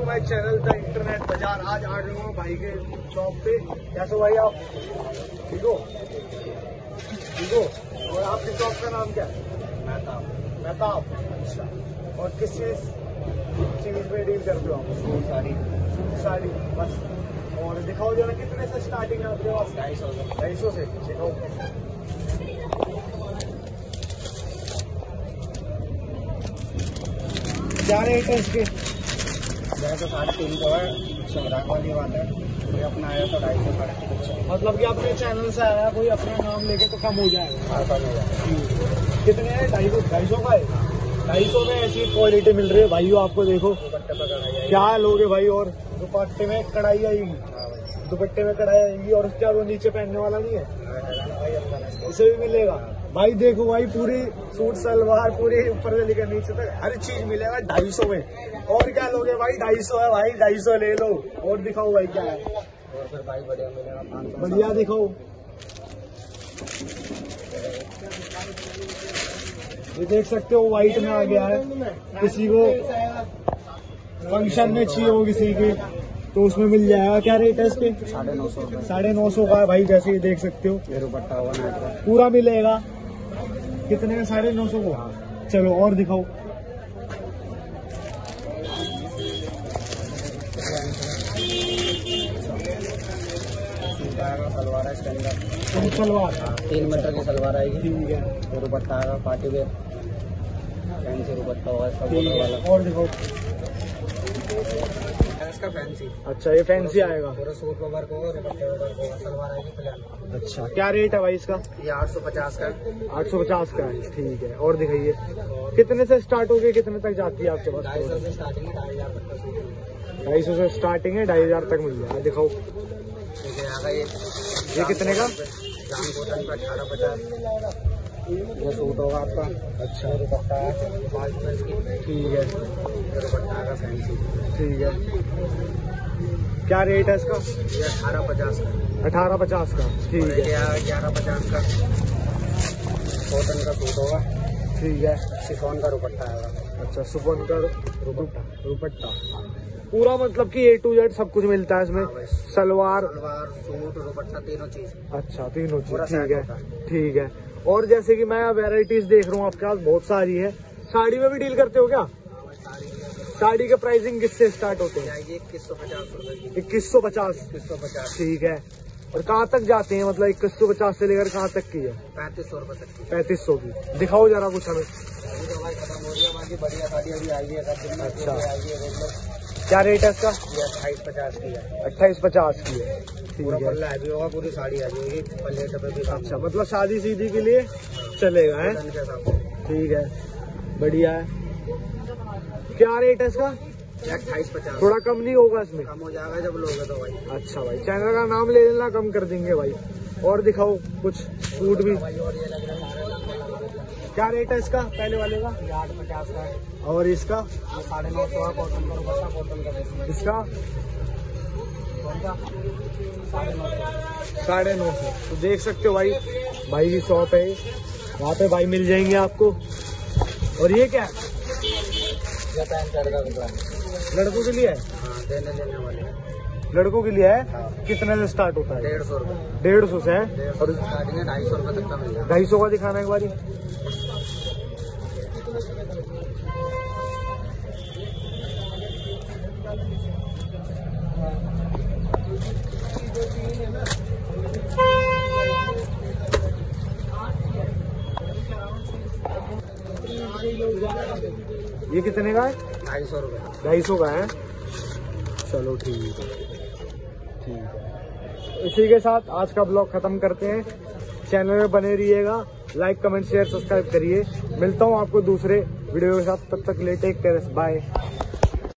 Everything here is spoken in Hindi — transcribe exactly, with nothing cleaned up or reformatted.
माय चैनल द इंटरनेट बाजार। आज आ रहे हो भाई के शॉप पे। कैसे हो भाई आप? ठीक हो? ठीक हो? और आपकी शॉप का नाम क्या है? मेहताब। मेहताब, अच्छा। और किस चीज चीज में डील करते हो आप? सूट साड़ी। सूट साड़ी बस। और दिखाओ जरा कितने से स्टार्टिंग है आपके पास? ढाई सौ से। ढाई सौ से दिखाओ। क्या रेट है इसके? तो साढ़े तीन सौ है, ग्राहक वाली बात है। कोई अपना आया तो ढाई सौ साढ़े तीन सौ। मतलब कि अपने चैनल से आया कोई अपना नाम लेके तो कम हो जाएगा। हाँ, कम हो जाएगा। कितने है? ढाई सौ ढाई सौ का है। ढाई सौ में ऐसी क्वालिटी मिल रही है भाइयों आपको। देखो दुपट्टे पर कढ़ाई आएगी। क्या लोगे भाई? और दुपट्टे में कढ़ाई आएगी। दुपट्टे में कढ़ाई आएगी। और क्या वो नीचे पहनने वाला नहीं है? इसे भी मिलेगा भाई। देखो भाई पूरी सूट सलवार पूरी ऊपर से लेकर नीचे तक हर चीज मिलेगा ढाई सौ में। और क्या लोगे भाई? ढाई सौ है भाई, ढाई सौ ले लो। और दिखाओ भाई क्या है। और फिर भाई बढ़िया मिलेगा पाँच सौ। बढ़िया दिखाओ। ये देख सकते हो व्हाइट में आ गया है। किसी को फंक्शन में चाहिए हो किसी के तो उसमें मिल जाएगा। क्या रेट है इसके? साढ़े नौ सौ। साढ़े नौ सौ का है भाई। जैसे ये देख सकते हो ये दुपट्टा हुआ ना पूरा मिलेगा। कितने का? साढ़े नौ सौ को। चलो और दिखाओ। सलवार है इसके अंदर। सलवार तीन मीटर की सलवार आएगी। ठीक है। तो दुपट्टा आएगा पार्टी वेयर, फैंसी दुपट्टा होगा इसका ठीक बॉर्डर है। वाला। और दिखाओ। इसका फैंसी। अच्छा ये फैंसी आएगा। पूरा सूट पर वर्क होगा, दुपट्टे पर वर्क होगा, सलवार आएगी प्लेन। अच्छा क्या रेट है भाई इसका? ये आठ सौ पचास का। आठ सौ पचास का है। ठीक है। और दिखाइए कितने से स्टार्ट हो गए कितने तक जाती है आपके पास? ढाई सौ से स्टार्टिंग है, ढाई हजार तक का सूट है। ढाई सौ से स्टार्टिंग है, ढाई हजार तक मिल जाएगा। दिखाओ ठीक है। आगा ये ये कितने का? जाम कॉटन का अठारह पचास। ये सूट होगा आपका। अच्छा दुपट्टा है पाँच मीटर की। ठीक है। ये दुपट्टा आएगा फैंसी। ठीक है। क्या रेट है इसका? ये अठारह पचास का। अठारह पचास का। ठीक है। ग्यारह पचास का कॉटन का सूट होगा। ठीक है। शिफॉन का दुपट्टा आएगा। अच्छा सुपन का दुपट्टा दुपट्टा पूरा मतलब कि ए टू जेड सब कुछ मिलता है इसमें। हाँ, सलवार सलवार सूट दुपट्टा तीनों चीज। अच्छा तीनों पूरा चीज। ठीक सेट है। होता है। ठीक है। और जैसे कि मैं वेराइटीज देख रहा हूँ आपके पास बहुत सारी है। साड़ी में भी डील करते हो क्या? साड़ी के प्राइसिंग किससे स्टार्ट होते हैं? इक्कीस सौ पचास रूपए। इक्कीस सौ पचास। इक्कीस सौ पचास। ठीक है। और कहाँ तक जाते हैं? मतलब इक्कीस सौ पचास से लेकर कहाँ तक की है? पैंतीस सौ रूपये तक की। पैंतीस सौ की। दिखाओ जरा कुछ हमें। अभी तो भाई खत्म हो रही है, बाकी बढ़िया साड़ी अभी आई है। अच्छा। आई है रेगुलर। क्या रेट है इसका? ये अट्ठाईस पचास की है। अट्ठाईस पचास की है। ठीक पूरा है। पल्ला भी होगा, पूरी साड़ी आ जाएगी पल्ले पे भी। अच्छा मतलब शादी सीधी के लिए चलेगा है? के हिसाब से। ठीक है। बढ़िया है। क्या रेट है इसका? ये अट्ठाईस पचास। थोड़ा कम नहीं होगा इसमें? कम हो जाएगा जब लोगे तो भाई। अच्छा भाई चैनल का नाम ले लेना, कम कर देंगे भाई। और दिखाओ कुछ सूट भी। भाई और ये लग रहा है। क्या रेट है इसका पहले वाले का? ये आठ पचास का है। और इसका? ये साढ़े नौ सौ है। कॉटन का दुपट्टा, कॉटन का बेस। इसका कौन सा? साढ़े नौ सौ। साढ़े नौ सौ। तो देख सकते हो भाई भाई की शॉप है, वहाँ पे भाई मिल जाएंगे आपको। और ये क्या है? ये पैंट शर्ट का दुकान है। लड़कों के लिए है? हाँ, देने लेने वाले हैं। लड़कों के लिए है? हाँ। कितने से स्टार्ट होता है? डेढ़ सौ रूपये। डेढ़ सौ से है। डेढ़ सौ और से स्टार्टिंग है, ढाई सौ रूपये तक का मिल जाएगा। ढाई सौ का दिखाना एक बारी। ये कितने का है? ढाई सौ रूपये। ढाई सौ का है। चलो ठीक है। ठीक है। इसी के साथ आज का ब्लॉग खत्म करते हैं। चैनल में बने रहिएगा, लाइक कमेंट शेयर सब्सक्राइब करिए। मिलता हूँ आपको दूसरे वीडियो के साथ, तब तक ले टेक केयर, बाय।